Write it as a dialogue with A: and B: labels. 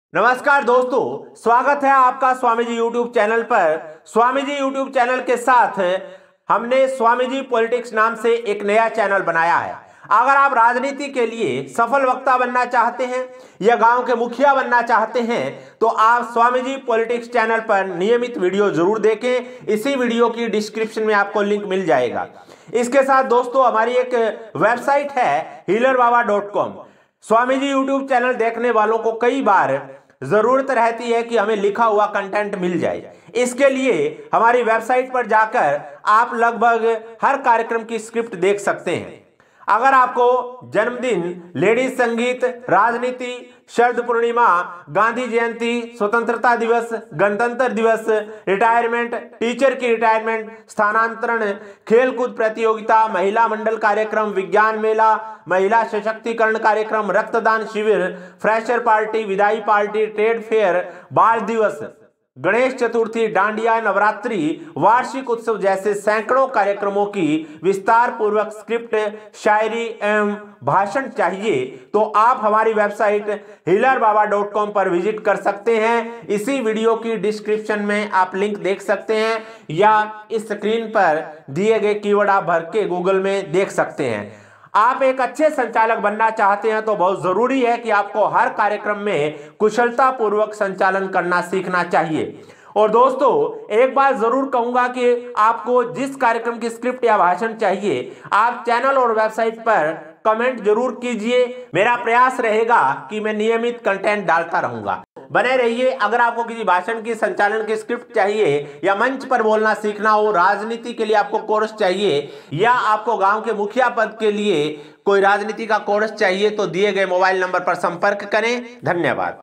A: नमस्कार दोस्तों, स्वागत है आपका स्वामी जी यूट्यूब चैनल पर। स्वामी जी यूट्यूब चैनल के साथ हमने स्वामी जी पॉलिटिक्स नाम से एक नया चैनल बनाया है। अगर आप राजनीति के लिए सफल वक्ता बनना चाहते हैं या गांव के मुखिया बनना चाहते हैं तो आप स्वामी जी पॉलिटिक्स चैनल पर नियमित वीडियो जरूर देखें। इसी वीडियो की डिस्क्रिप्शन में आपको लिंक मिल जाएगा। इसके साथ दोस्तों हमारी एक वेबसाइट है healerbaba.com। Swami ji YouTube channel देखने वालों को कई बार जरूरत रहती है कि हमें लिखा हुआ कंटेंट मिल जाए। इसके लिए हमारी वेबसाइट पर जाकर आप लगभग हर कार्यक्रम की स्क्रिप्ट देख सकते हैं। अगर आपको जन्मदिन, लेडीज संगीत, राजनीति, शरद पूर्णिमा, गांधी जयंती, स्वतंत्रता दिवस, गणतंत्र दिवस, रिटायरमेंट, टीचर की रिटायरमेंट, स्थानांतरण, खेलकूद प्रतियोगिता, महिला मंडल कार्यक्रम, विज्ञान मेला, महिला सशक्तिकरण कार्यक्रम, रक्तदान शिविर, फ्रेशर पार्टी, विदाई पार्टी, ट्रेड फेयर, बाल दिवस, गणेश चतुर्थी, डांडिया, नवरात्रि, वार्षिक उत्सव जैसे सैकड़ों कार्यक्रमों की विस्तार पूर्वक स्क्रिप्ट, शायरी एवं भाषण चाहिए तो आप हमारी वेबसाइट healerbaba.com पर विजिट कर सकते हैं। इसी वीडियो की डिस्क्रिप्शन में आप लिंक देख सकते हैं या इस स्क्रीन पर दिए गए कीवर्ड आप भर के गूगल में देख सकते हैं। आप एक अच्छे संचालक बनना चाहते हैं तो बहुत जरूरी है कि आपको हर कार्यक्रम में कुशलता पूर्वक संचालन करना सीखना चाहिए। और दोस्तों एक बात जरूर कहूंगा कि आपको जिस कार्यक्रम की स्क्रिप्ट या भाषण चाहिए आप चैनल और वेबसाइट पर कमेंट जरूर कीजिए। मेरा प्रयास रहेगा कि मैं नियमित कंटेंट डालता रहूंगा। बने रहिए। अगर आपको किसी भाषण की संचालन की स्क्रिप्ट चाहिए या मंच पर बोलना सीखना हो, राजनीति के लिए आपको कोर्स चाहिए या आपको गांव के मुखिया पद के लिए कोई राजनीति का कोर्स चाहिए तो दिए गए मोबाइल नंबर पर संपर्क करें। धन्यवाद।